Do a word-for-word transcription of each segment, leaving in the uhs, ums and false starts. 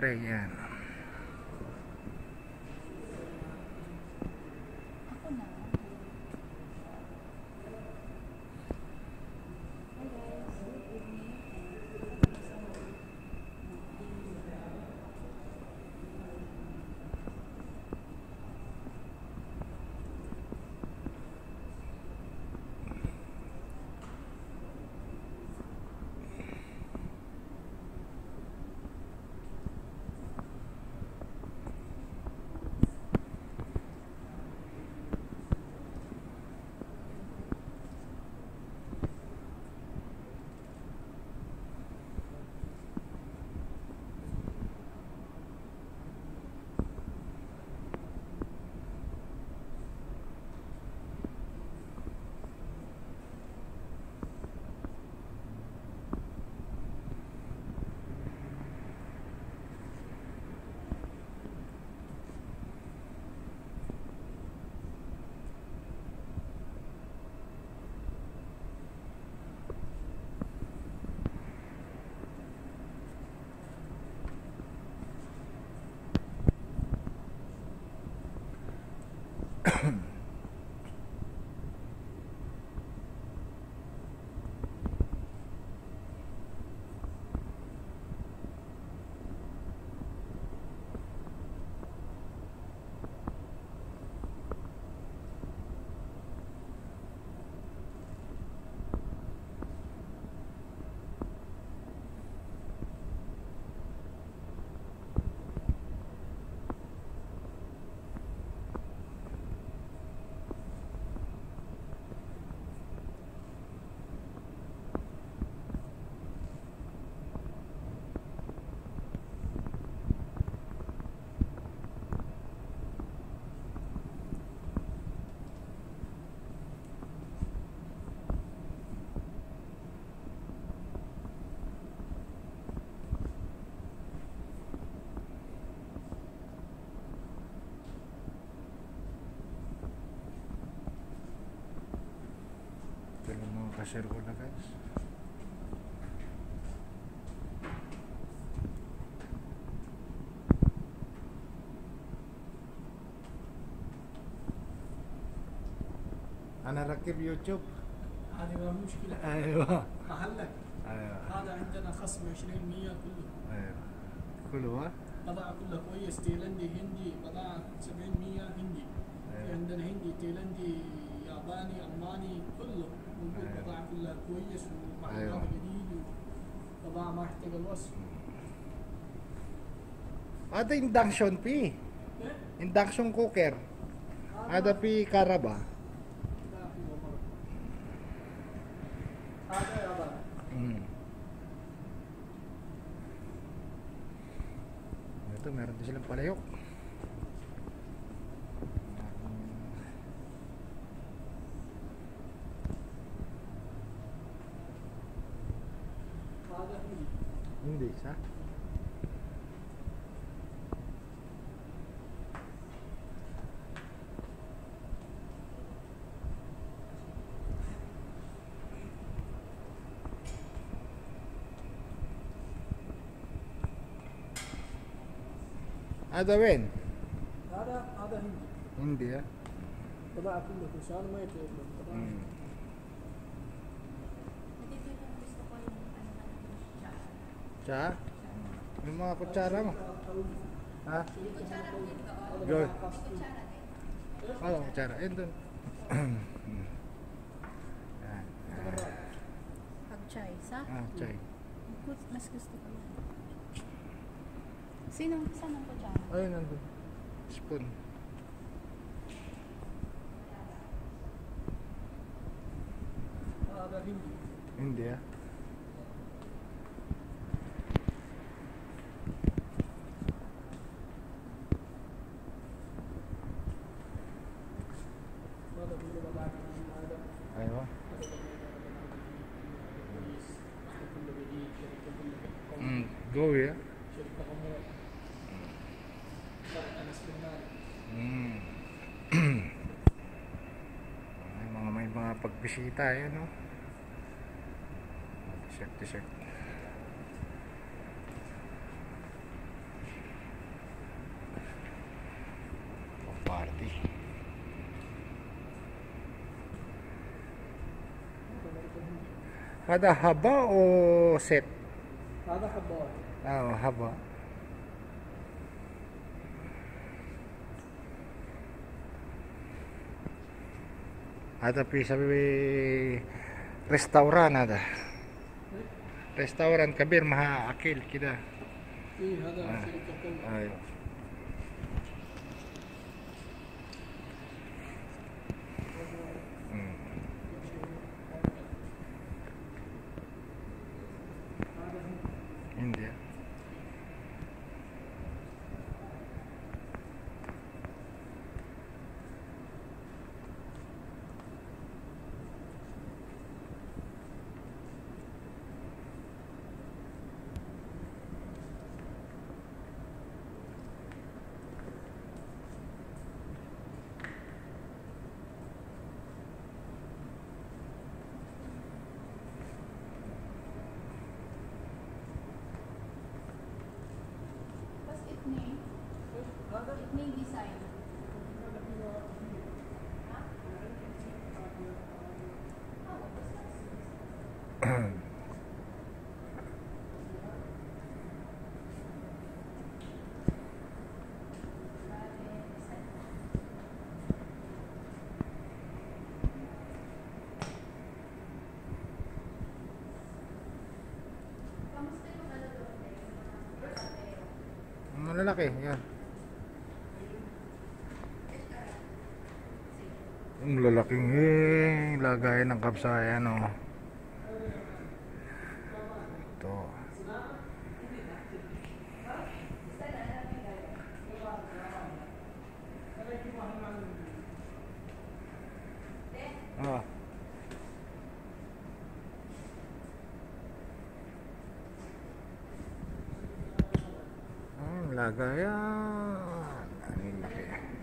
Cafe, yan. Share ko na guys. أنا ركب يوتيوب. هذه ما مشكلة. أيوة. محلك. أيوة. هذا عندنا خصم عشرين بالمية كله. أيوة. كله ها؟ بضاعة كلها كويس، تايلندي هندي، بضاعة سبعين بالمية هندي. أيوة. عندنا هندي تايلندي ياباني ألماني كله موجود. أيوة. بضاعة كلها كويس ومعلومات. أيوة. جديد وبضاعة ما يحتاج الوصف. هذا induction بي. induction cooker. هذا في كهرباء. هذا ياباني. Hmm. Ito meron din silang palayok. Hindi sa? هذا وين؟ هذا هذا هندي. هندي ها؟ بضاعة كلها كويسة ما يتغير. Cha? Yung mga kutsara mo? Ha? Good. Ano kutsara? Ayun dun. Pag-chai, sa? Ah, chai. Mas gusto ko yan. Sino? Saan ang kutsara? Ayun nandun. Spoon. هذا هندي. Hindi ah. Aywa. Mm, go ya. Mm. May mga may mga pagbisita yan, no? T-shirt, t-shirt. Ada haba o set? هذا حبة واحدة. Ah, haba. Ada في سبيل ريستوران هذا ريستوران كبير مع أكل كده. إيه هذا آه. شركة كلها. أيوه. مم. India. بس اثنين هذا اثنين ديزاين. Malalaki, yan. Ang lalaking eh, lagay ng kapsayan, oh. Ito. Ah. Ang lagayan. Ang laki.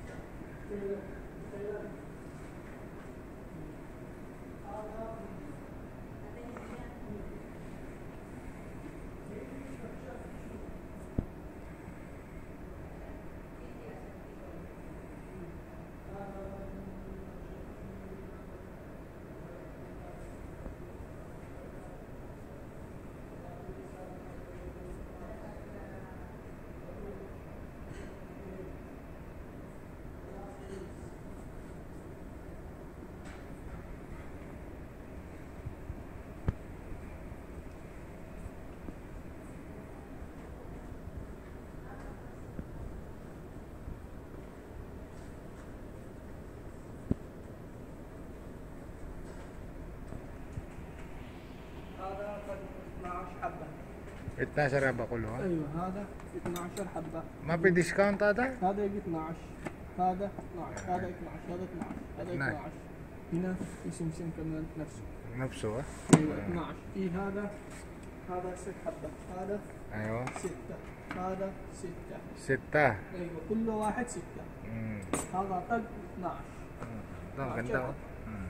هذا قد اثناشر حبة. اتناشر haba كله, ha? أيوة هذا اثناشر حبة. ما في ديسكاونت هذا؟ هذا يجي اثناشر. هذا اثناشر. هذا اثناشر. هذا اثناشر. هذا نعم. اثناشر. هنا اسم سم كمان نفسه. نفسه, ha? ايوه اثناشر. إيه هذا هذا ست حبة. هذا ايوه. ستة. هذا ستة. ستة. ايوه كل واحد ستة. مم. هذا طق اثناشر. ito, ang ganda, oh. Mm.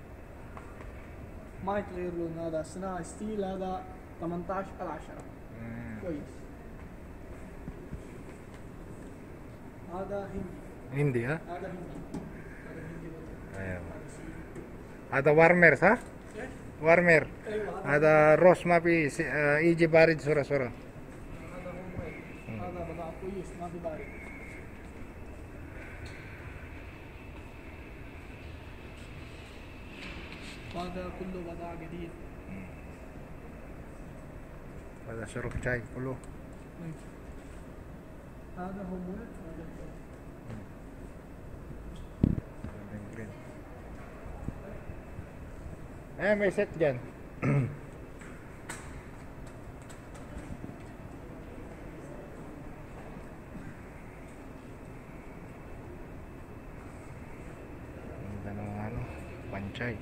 ما يتغير لون. هذا صناعي ستيل. هذا ثمانية عشر على عشرة. Mm. كويس. هذا هندي. Hindi, ha? هذا هندي. هذا هندي برضه. Ayan. هذا سوري. Ada warmer, ha? ايش؟ Warmer. ايوه Ada هذا Ross ما في س- آه، يجي بارد سورة سورة. هذا هو مويه. هذا بضاعة كويس ما في بارد. هذا كله بضاعة جديد. Ada شرب شاي كله. هذا هو مويه. هذا هو. Eh, may set dyan. Ganda ng ano, panchay.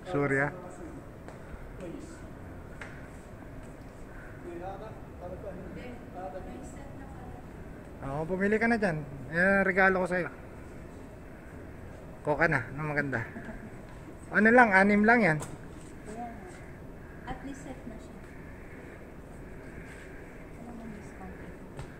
سوريا. كويس. هذا هذا فهمي. هذا Oo, pumili ka na dyan. Yan ang regalo ko sa'yo. Kuha ka na, na maganda. Ano lang, anim lang yan. Ayan. At least set na siya. Ano naman discount ito?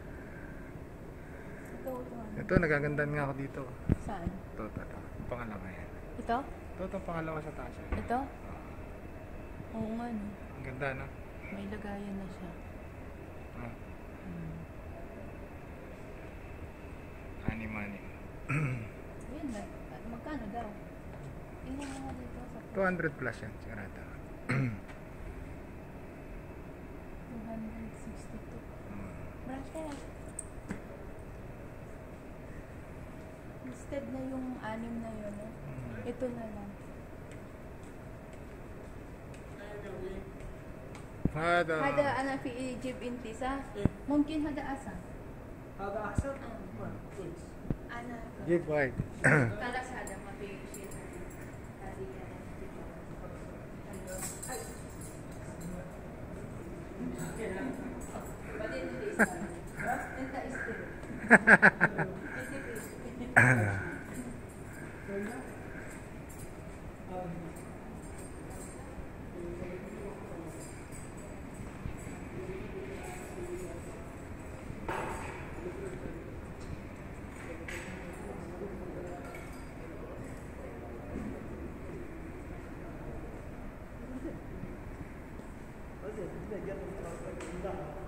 Ito, ito. ano? Ito, nagagandaan nga ako dito. Saan? Ito, ito, ito. Pangalawa yan. Ito? Ito, ito, pangalawa sa taas yan. Ito? Oo nga no. Ang ganda, no? May lagayan na siya. Ah, Hmm. anim, anim. Ayan na. Magkano daw? Tingnan mo nga dito sa two hundred plus yan, sigurado. two hundred sixty-two. Hmm. Bracket. Instead na yung anim na yun, eh. Ito na lang. Hada. هذا أنا في جيب انتي صح؟ ممكن هذا أسهل. هذا احسن؟ كويس. أنا Give wide. خلاص هذا ما في شيء. هذه بعدين ليش؟ أنت استلم. هذا